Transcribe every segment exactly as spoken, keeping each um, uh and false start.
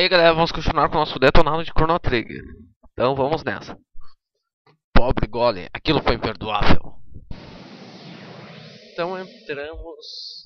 galera, vamos continuar com o nosso detonado de Chrono Trigger. Então vamos nessa. Pobre Golem, aquilo foi imperdoável. Então entramos...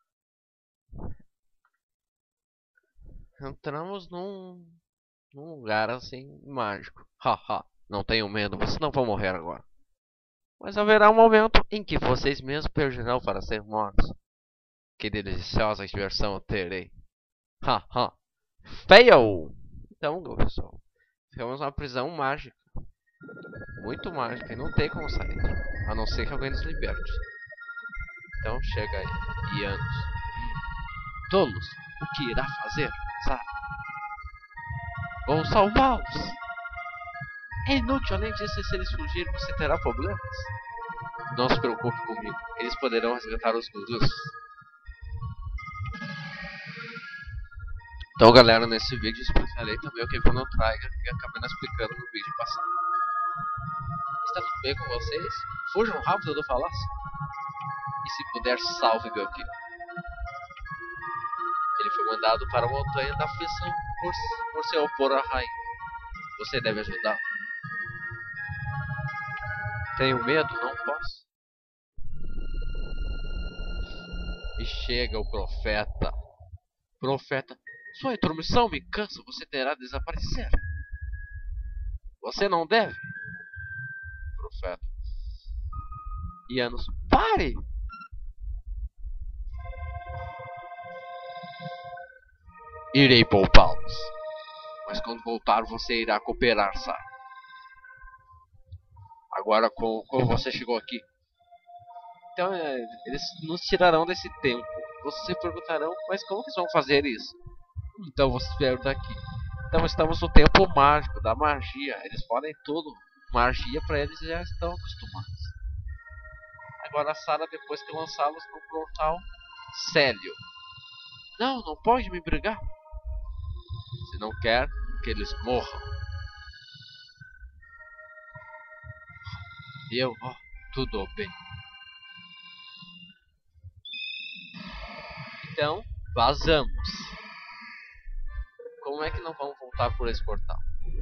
Entramos num... num lugar assim, mágico. Haha, não tenham medo, vocês não vão morrer agora. Mas haverá um momento em que vocês mesmos perderão para ser mortos. Que deliciosa diversão eu terei. Haha. Fail! Então, pessoal, ficamos numa prisão mágica. Muito mágica e não tem como sair. A não ser que alguém nos liberte. Então chega aí. Ianos. Hum. Tolos, o que irá fazer? Sabe? Vou salvá-los! É inútil, além disso, se eles fugirem, você terá problemas. Não se preocupe comigo, eles poderão resgatar os gurus. Então, galera, nesse vídeo explicarei também o que é Chrono Trigger, que acabei não explicando no vídeo passado. Está tudo bem com vocês? Fujam rápido do palácio. E se puder, salve Guki. Ele foi mandado para a montanha da aflição por, por se opor à rainha. Você deve ajudá-lo. Tenho medo, não posso. E chega o profeta. Profeta, sua intromissão me cansa, você terá de desaparecer. Você não deve. Profeta. Ianos, pare! Irei poupá-los. Mas quando voltar você irá cooperar, sabe? Agora como, como você chegou aqui? Então é, eles nos tirarão desse tempo. Vocês se perguntarão, mas como que eles vão fazer isso? Então vocês vieram daqui. Então estamos no tempo mágico, da magia. Eles podem tudo. Magia para eles já estão acostumados. Agora a Sarah, depois que lançá-los no portal Célio. Não, não pode me brigar. Se não quer que eles morram. Eu, ó, oh, tudo bem. Então, vazamos. Como é que não vamos voltar por esse portal?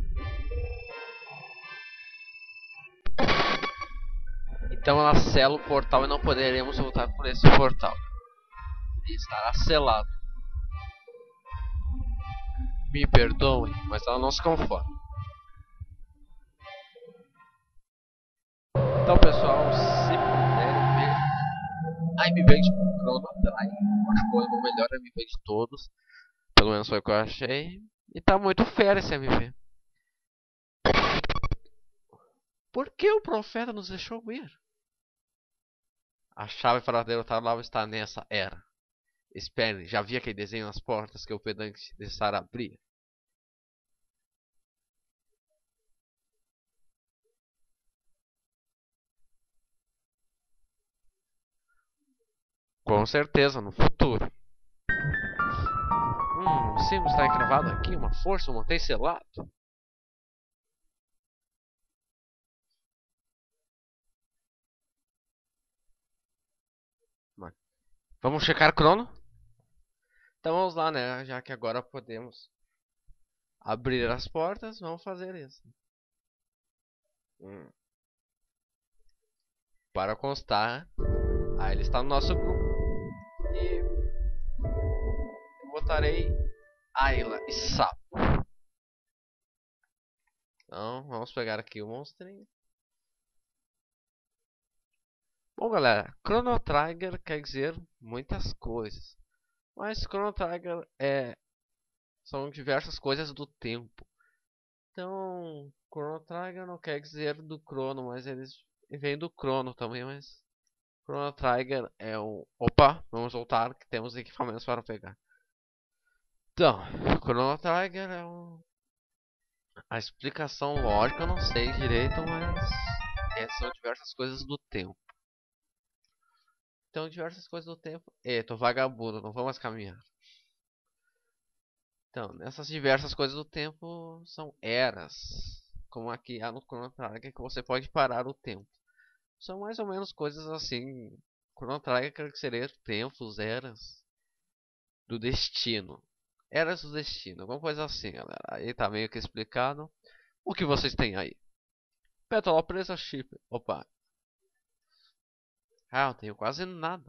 Então ela sela o portal e não poderemos voltar por esse portal. E estará selado. Me perdoem, mas ela não se conforma. Então, pessoal, se puderem ver a M V de Chrono Trigger, acho que foi o melhor M V de todos. Pelo menos foi o que eu achei. E tá muito fera esse M V. Por que o profeta nos deixou ir? A chave para derrotar o Lava está nessa era. Espere, já vi aquele desenho nas portas que o pedante de Sarah abria. Com certeza, no futuro. Hum, o símbolo está encravado aqui, uma força, um mantém selado. Vamos checar Chrono? Então vamos lá, né? Já que agora podemos abrir as portas, vamos fazer isso. Hum. Para constar, aí ele está no nosso grupo. E eu botarei Ayla e Sapo. Então vamos pegar aqui o monstrinho. Bom, galera, Chrono Trigger quer dizer muitas coisas. Mas Chrono Trigger é... são diversas coisas do tempo. Então, Chrono Trigger não quer dizer do Chrono, mas eles vêm do Chrono também, mas Chrono Trigger é o... Opa, vamos voltar que temos equipamentos para pegar. Então, Chrono Trigger é um... a explicação lógica eu não sei direito, mas é, são diversas coisas do tempo. Então, diversas coisas do tempo. E, tô vagabundo, não vou mais caminhar. Então, nessas diversas coisas do tempo são eras. Como aqui há no Chrono Trigger, que você pode parar o tempo. São mais ou menos coisas assim. Chrono Trigger quer dizer tempos, eras do destino. Eras do Destino, alguma coisa assim, galera. Aí tá meio que explicado. O que vocês têm aí? Pétala presa, chip. Opa. Ah, eu tenho quase nada.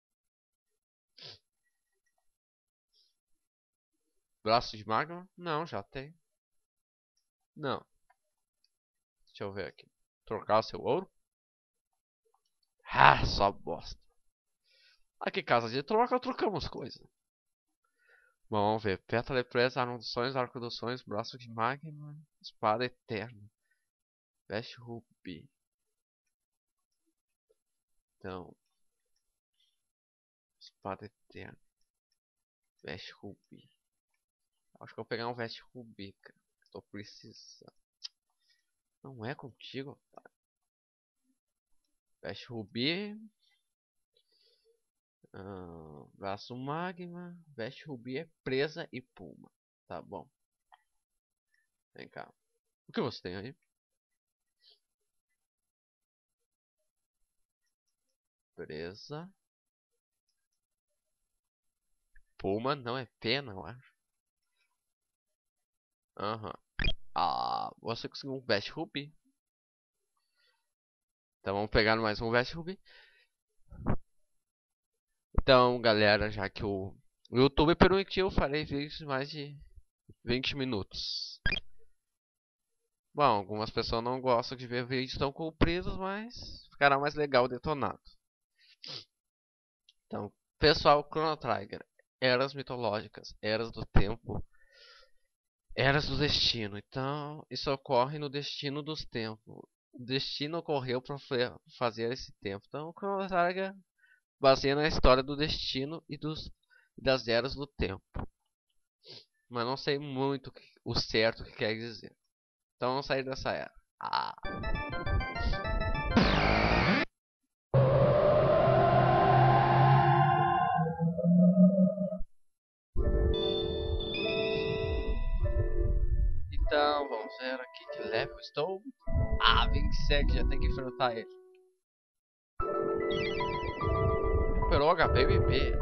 Braço de magma? Não, já tem. Não. Deixa eu ver aqui. Trocar o seu ouro? Ah, só bosta. Aqui, casa de troca, trocamos coisa. Bom, vamos ver. Pétala presa, arma dos sonhos, arco dos sonhos, braço de magma, espada eterna. Veste rubi. Então. Espada eterna. Veste rubi. Acho que eu vou pegar um veste rubi, cara. Tô precisando. Não é contigo, otário. Veste rubi. Ah, braço magma. Veste rubi é presa e puma. Tá bom. Vem cá. O que você tem aí? Presa. Puma não é pena, eu acho. Aham. Ah, você conseguiu um veste rubi. Então vamos pegar mais um veste rubi. Então, galera, já que o YouTube permitiu, eu farei vídeos de mais de vinte minutos. Bom, algumas pessoas não gostam de ver vídeos tão compridos, mas ficará mais legal detonado. Então, pessoal, Chrono Trigger, eras mitológicas, eras do tempo, eras do destino. Então, isso ocorre no destino dos tempos. O destino ocorreu para fazer esse tempo. Então, o Chrono Trigger baseia na história do destino e dos, das eras do tempo. Mas não sei muito o certo que quer dizer. Então vamos sair dessa era. Ah. Então vamos ver aqui que level estou. Ah, vinte e sete, já tem que enfrentar ele. Recuperou H P M P.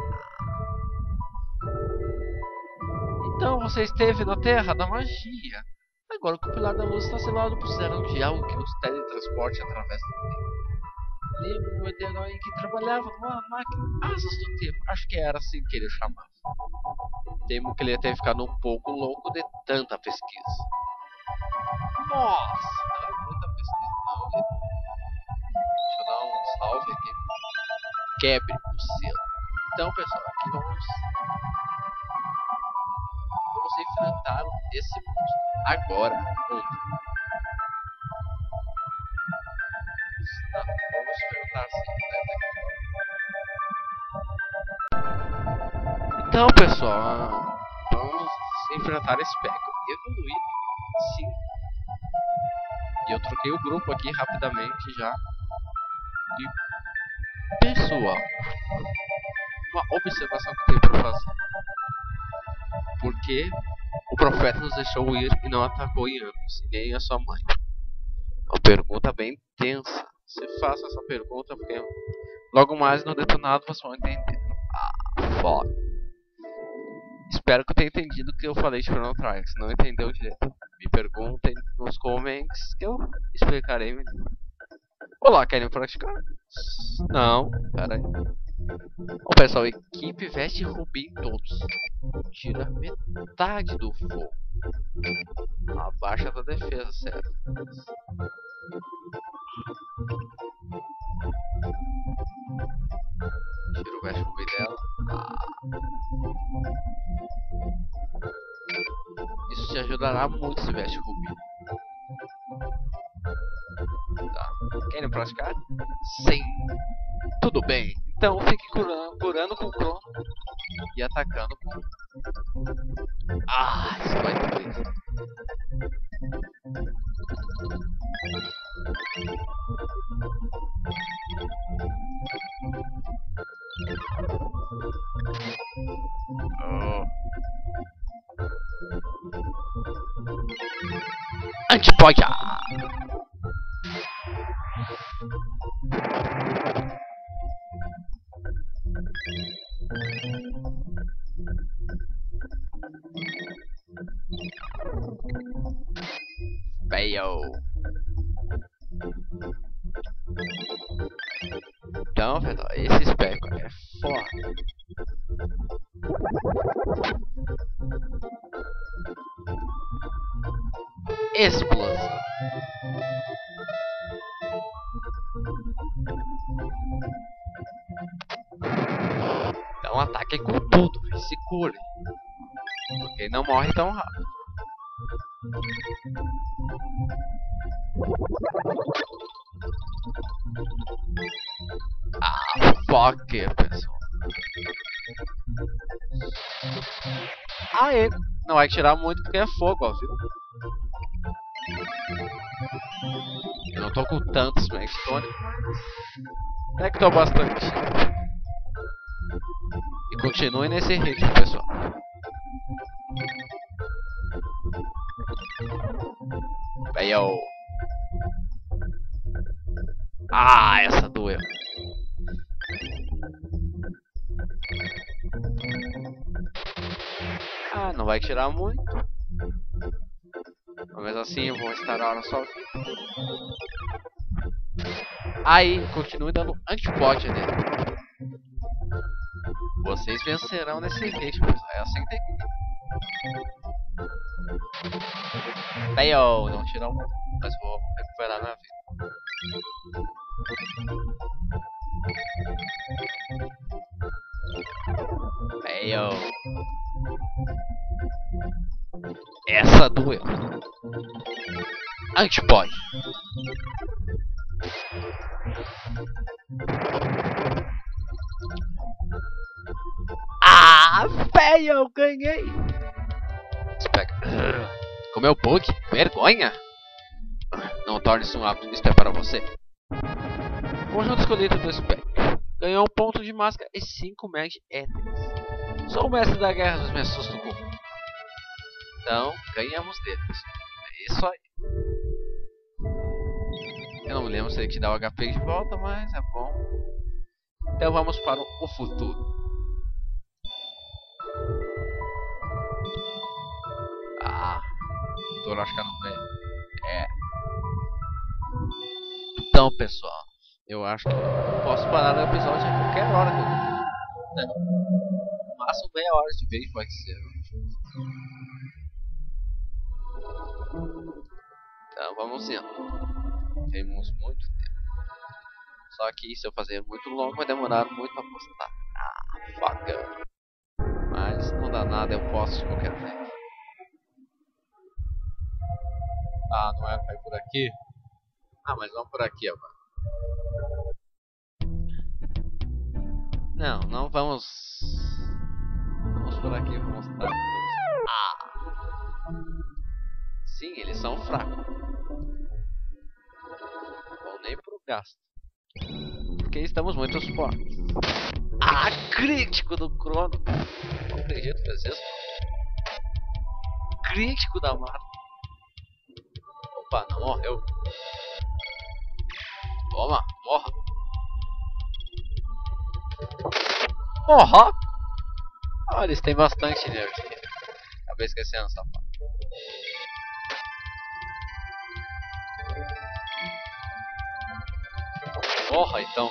Então você esteve na Terra da Magia. Agora o Pilar da Luz está selado por zero de algo que nos teletransporte através do tempo. Lembro do herói que trabalhava numa máquina Asas do Tempo. Acho que era assim que ele chamava. Temo que ele ia ter ficado um pouco louco de tanta pesquisa. Nossa, não é muita pesquisa não, né? Deixa eu dar um salve aqui. Quebre o selo. Então pessoal, aqui vamos Vamos enfrentar esse monstro. Agora, onde? Não, vamos enfrentar sim, né? Então pessoal, vamos enfrentar esse Peco evoluído, sim. E eu troquei o grupo aqui rapidamente já. E pessoal, uma observação que eu tenho para fazer. Porque o profeta nos deixou ir e não atacou Ianos, e nem a sua mãe? Uma pergunta bem tensa. Se faça essa pergunta porque logo mais no detonado vocês vão entender. Ah, foda. Espero que eu tenha entendido o que eu falei de Chrono Trigger. Se não entendeu direito, me perguntem nos comments que eu explicarei melhor. Olá, querem praticar? Não, pera aí. Bom, pessoal, equipe veste rubi em todos. Tira metade do fogo. Abaixa da defesa, sério. Tira o veste rubi dela. Ah. Isso te ajudará muito se veste rubi. Tá. Querem praticar? Sim. Tudo bem. Então fique curando, curando com o Crono e atacando com... Ah, isso vai doer. Oh. Antipoia! Fail. Então, pessoal, esse especo é foda. Explosão. Então ataque com tudo e se cure. Porque ele não morre tão rápido. Ah, fuck it, pessoal. Ah, ele não vai tirar muito porque é fogo, ó, viu? Eu não tô com tantos Magstone, mas é que tô bastante. E continue nesse ritmo, pessoal. Fail. Ah, essa doeu. Ah, não vai tirar muito. Mas assim eu vou estar a hora sozinho. Aí, continue dando antipod nele. Vocês vencerão nesse ritmo. É assim que tem que ir. Fail, não tirar um. Mas vou recuperar na vida. Fail. Essa doeu. Antipod. Ah, velho, eu ganhei. Comeu bug? Vergonha. Não torne isso um hábito. Isto é para você. Conjunto escolhido do Spec. Ganhou um ponto de máscara e cinco mag éteres. Sou o mestre da guerra dos meus sustos. Então, ganhamos deles. É isso aí. Eu não me lembro se ele te dá o H P de volta, mas é bom. Então vamos para o futuro. Ah, o futuro acho que eu não vejo. É. Então, pessoal, eu acho que eu posso parar o episódio a qualquer hora que eu quiser. No máximo meia hora de vez pode ser. Então vamos indo. Temos muito tempo. Só que se eu fazer muito longo vai demorar muito a postar. Ah, fuck. Mas não dá nada, eu posto de qualquer jeito. Ah, não é? Vai por aqui? Ah, mas vamos por aqui agora. Não, não vamos. Vamos por aqui, vou mostrar. Ah! Sim, eles são fracos. Vão nem pro gasto. Porque estamos muito fortes. Ah, crítico do Crono. Não acredito que fez isso. Crítico da Marta. Opa, não morreu. Toma, morra. Morra. Olha, eles têm bastante energia. Acabei esquecendo essa parte. Morra então.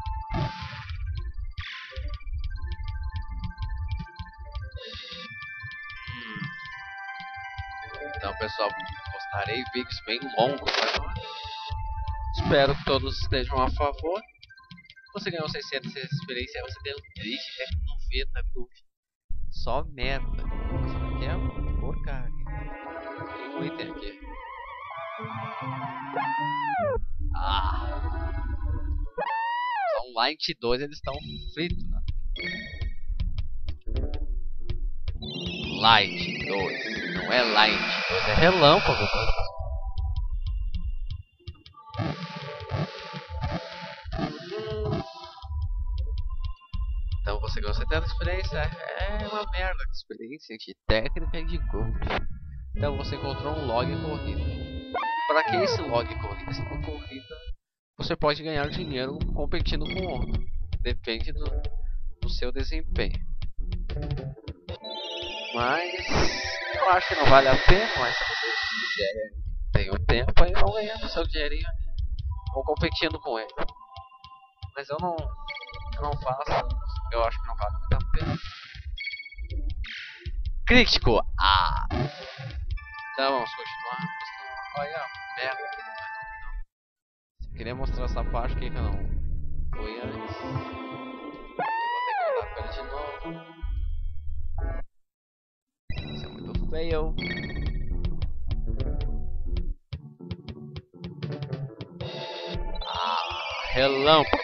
Hum. Então, pessoal, postarei vídeos bem longos agora. Espero que todos estejam a favor. Você ganhou seiscentos de experiência, você deu triste, é noventa gold. Só merda. Isso aqui é uma porcaria. Tem um item aqui. Ah. São Light dois, eles estão fritos, né? Light dois. Não é Light dois, é Relâmpago dois. Então você ganhou setenta de experiência. É uma merda de experiência de técnica e de gold. Então você encontrou um log corrida. Para que esse log corrida? Esse log corrida você pode ganhar dinheiro competindo com outro. Depende do, do seu desempenho. Mas eu acho que não vale a pena, mas se vocês quiserem tenho tempo, aí eu ganhando seu dinheirinho. Vou competindo com ele. Mas eu não, eu não faço. Eu acho que não vale muito a pena. Crítico! Ah! Então vamos continuar. Olha, merda. Eu queria mostrar essa parte aqui que eu não fui antes. Eu vou ter que andar com ele de novo. Isso é muito feio. Ah, relâmpago.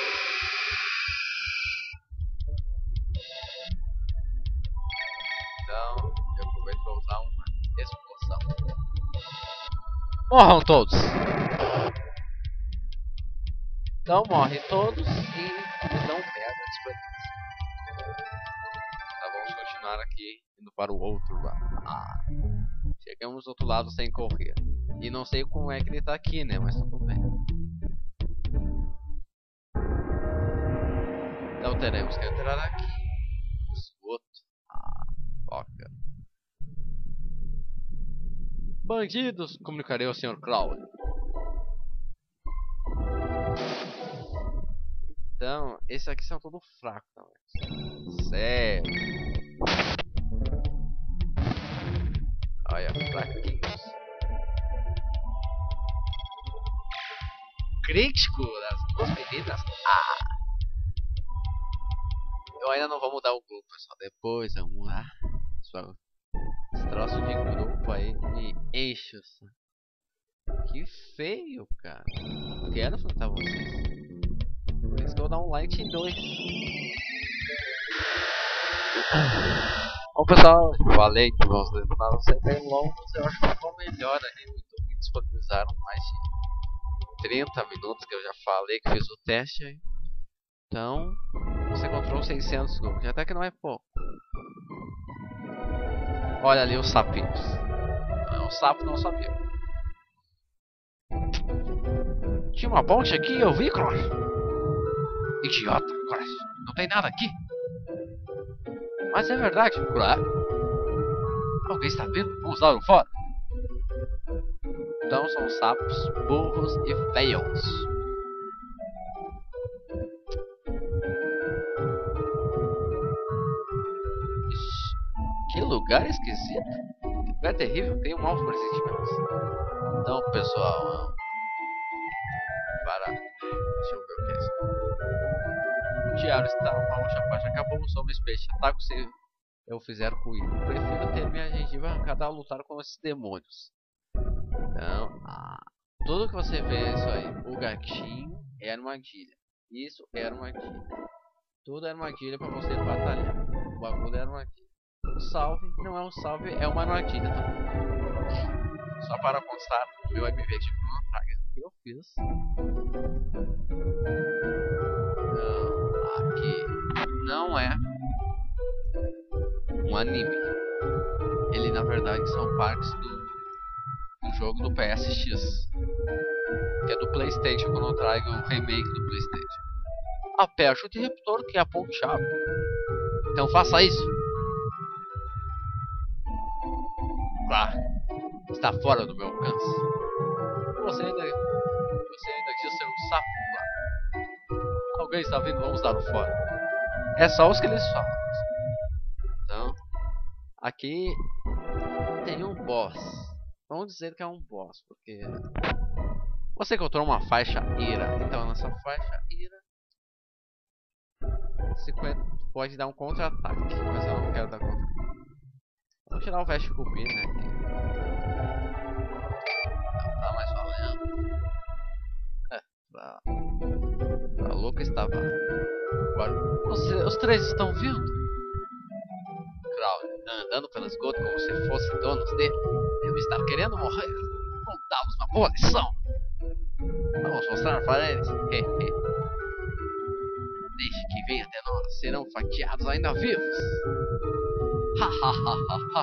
Então, eu aproveito para usar uma explosão. Morram todos! Então morrem todos e me dão pedra de experiência. Tá, vamos continuar aqui, indo para o outro lado. Ah, chegamos do outro lado sem correr. E não sei como é que ele tá aqui, né? Mas tudo bem. Então teremos que entrar aqui. Esgoto. Ah, foca. Bandidos! Comunicarei ao senhor Crowley. Então, esses aqui são todos fracos também. Sério. Olha, fraquinhos. Crítico das duas meninas? Ah! Eu ainda não vou mudar o grupo, pessoal. Depois vamos mudar. Pessoal, esse troço de grupo aí me enche. Que feio, cara. Eu quero enfrentar vocês. Por isso que eu vou dar um like em dois. Bom, pessoal, falei que vamos levar ser bem longos. Eu acho que ficou melhor aí. Me disponibilizaram mais de trinta minutos que eu já falei que fiz o teste aí. Então, você encontrou seiscentos gols. Até que não é pouco. Olha ali os sapinhos. Não, o sapo não sabia. Tinha uma ponte aqui, eu vi, Cross. Idiota, Cross. Não tem nada aqui. Mas é verdade, Cross. Alguém está vendo? Vamos dar um fora. Então são sapos, burros e feios. Que lugar esquisito. Que lugar terrível. Tenho maus pressentimentos. Então, pessoal, para. Deixa eu ver o que é isso. O diário está uma última página. Acabou o som espécie. Ataco se eu fizer ruído. Prefiro ter minha gengiva arrancada ao lutar com esses demônios. Então, ah, tudo que você vê é isso aí. O gatinho é armadilha. Isso é armadilha. Tudo é armadilha para você batalhar. O bagulho é armadilha. O salve não é um salve, é uma armadilha também. Só para constar o meu M V de Chrono Trigger que eu fiz. Não, aqui não é um anime. Ele na verdade são partes do, do jogo do P S X. Que é do PlayStation Chrono Trigger, o remake do PlayStation. Aperte o interruptor que é a ponto-chave. Então faça isso. Claro, está fora do meu alcance. Você ainda, você ainda diz ser um sapo, claro. Alguém está vindo, vamos dar o fora. É só os que eles falam. Então, aqui tem um boss. Vamos dizer que é um boss, porque você encontrou uma faixa ira. Então nessa faixa ira cinquenta pode dar um contra-ataque, mas eu não quero dar contra-ataque. Vamos tirar o veste cubi, né? Não tá mais valendo. É, pra... a louca estava. Agora, os, os três estão vindo. Crowley, andando pelo esgoto como se fossem donos dele. Deve estar querendo morrer. Vamos dar-los uma boa lição. Vamos mostrar para eles. Deixe que venha até nós. Serão fatiados ainda vivos. Ha ha ha ha ha.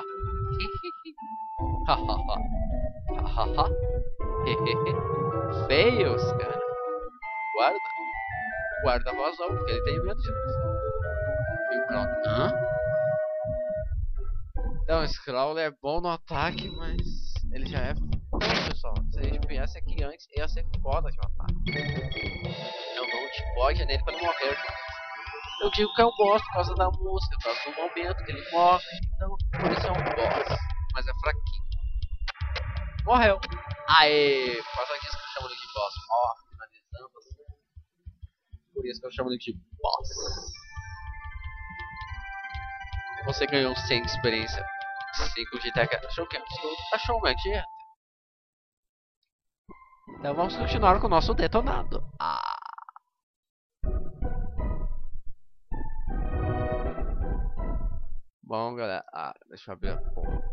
Ha ha ha. Ha ha ha. Feios, cara. Guarda. Guarda vazou, porque ele tem medo de nós. E o Crowley. Hã? Então, esse Crowley é bom no ataque, mas ele já é. Então, pessoal. que antes ia ser foda de matar. Eu não te pode nele pra não morrer, Jonas. Eu digo que é um boss por causa da música, por causa do momento que ele morre. Então, por isso é um boss. Mas é fraquinho. Morreu. Aê! Por causa disso que eu chamo ele de boss. Ó, finalizando assim. Por isso que eu chamo ele de boss. Você ganhou cem de experiência. cinco de tech. Achou o quê? Achou uma dieta? Então vamos continuar com o nosso detonado. Ah. Bom, galera. Ah, deixa eu abrir a porra.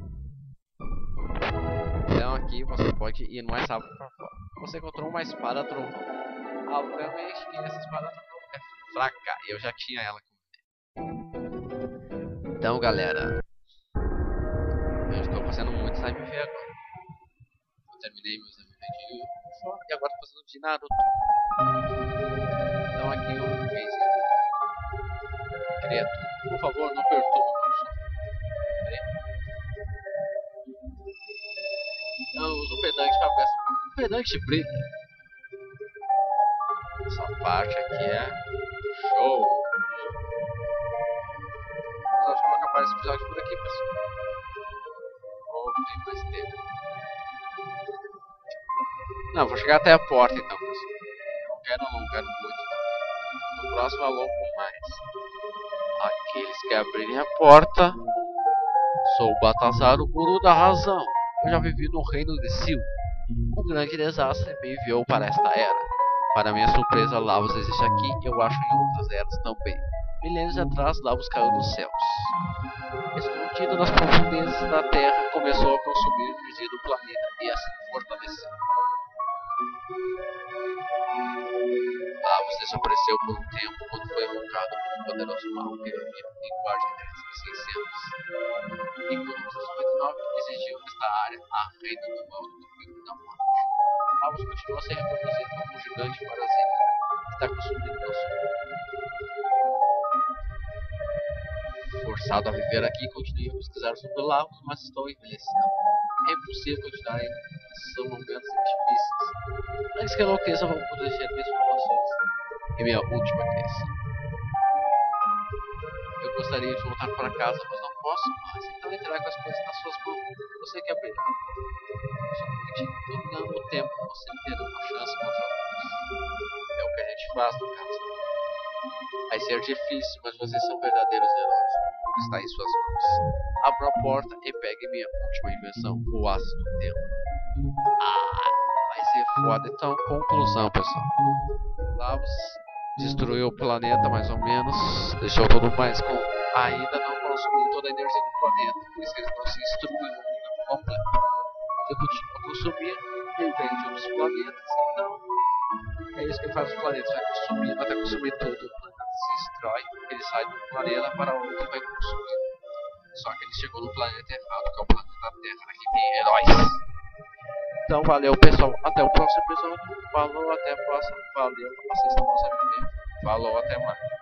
Então aqui você pode ir mais rápido pra fora. Você encontrou uma espada trovão. Obviamente que essa espada trovão é fraca. E eu já tinha ela comigo. Então, galera. Eu estou fazendo muito slime V agora. Eu terminei meus M V de Ufa e agora estou fazendo de Naruto. Então aqui eu fiz criatura. Por favor, não perturbe o meu som. Eu uso o pedante para ver. O pedante brilha. Essa parte aqui é show. Mas acho que eu vou acabar esse episódio por aqui, pessoal. Ou tem mais tempo. Não, vou chegar até a porta então, pessoal. Não quero, não quero muito. Não. No próximo eu louco mais. Aqueles que abrirem a porta. Sou Baltazar, o guru da razão. Eu já vivi no reino de Sil. Um grande desastre me enviou para esta era. Para minha surpresa, Lavos existe aqui e eu acho em outras eras também. Milênios atrás, Lavos caiu dos céus. Escondido nas profundezas da terra, começou a consumir a energia do planeta e assim fortaleceu. Lavos desapareceu por um tempo quando foi invocado por um poderoso mal que vivia em linguagem de três mil e seiscentos. Em mil novecentos e cinquenta e nove, exigiu esta área a reino do mal do Rio da Morte. Lavos continua a se reproduzir como um gigante parasita que está consumindo nosso mundo. Forçado a viver aqui, continuei a pesquisar sobre Lavos, mas estou envelhecendo. É impossível continuar em são momentos difíceis. Antes que enlouqueça, vou proteger minhas populações e minha última criação. Eu gostaria de voltar para casa, mas não posso mais, então entregue as coisas nas suas mãos. Você que abrirá. Somente dominando o tempo você terá uma chance contra nós. É o que a gente faz no caso. Vai ser difícil, mas vocês são verdadeiros heróis. O mundo está em suas mãos. Abra a porta e pegue minha última invenção, o aço do tempo. Ah, vai ser foda. Então, conclusão, pessoal. Lavos destruiu o planeta mais ou menos, deixou tudo mais com. Ainda não consumiu toda a energia do planeta, por isso que eles não se instruem no completo. Ele continua a consumir, ele vem de outros planetas, então é isso que faz os planetas, vai consumindo até consumir tudo. O planeta se destrói, ele sai de um planeta para outro e vai consumindo. Só que ele chegou no planeta errado, que é o planeta Terra, que tem heróis. Então valeu, pessoal, até o próximo episódio. Falou, até a próxima. Valeu, vocês estão gostando de ver. Falou, até mais.